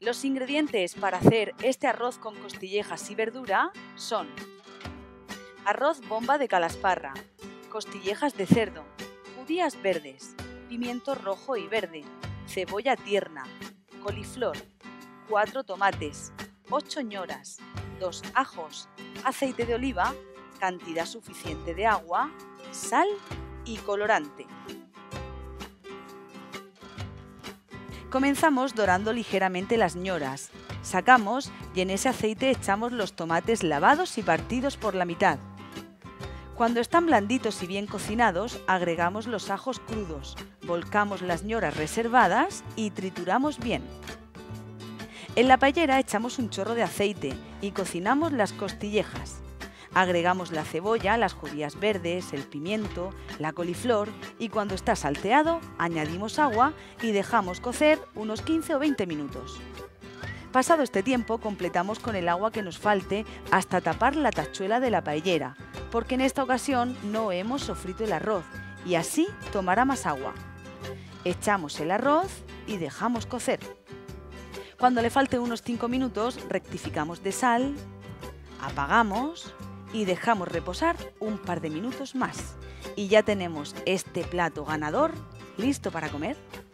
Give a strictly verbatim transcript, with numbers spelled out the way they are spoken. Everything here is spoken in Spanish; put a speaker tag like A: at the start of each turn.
A: Los ingredientes para hacer este arroz con costillejas y verdura son arroz bomba de calasparra, costillejas de cerdo, judías verdes, pimiento rojo y verde, cebolla tierna, coliflor, cuatro tomates, ocho ñoras, dos ajos, aceite de oliva, cantidad suficiente de agua, sal y colorante. Comenzamos dorando ligeramente las ñoras. Sacamos y en ese aceite echamos los tomates lavados y partidos por la mitad. Cuando están blanditos y bien cocinados, agregamos los ajos crudos, volcamos las ñoras reservadas y trituramos bien. En la paellera echamos un chorro de aceite y cocinamos las costillejas. Agregamos la cebolla, las judías verdes, el pimiento, la coliflor y cuando está salteado añadimos agua y dejamos cocer unos quince o veinte minutos. Pasado este tiempo completamos con el agua que nos falte hasta tapar la tachuela de la paellera, porque en esta ocasión no hemos sofrito el arroz y así tomará más agua. Echamos el arroz y dejamos cocer. Cuando le falte unos cinco minutos rectificamos de sal, apagamos y dejamos reposar un par de minutos más. Y ya tenemos este plato ganador listo para comer.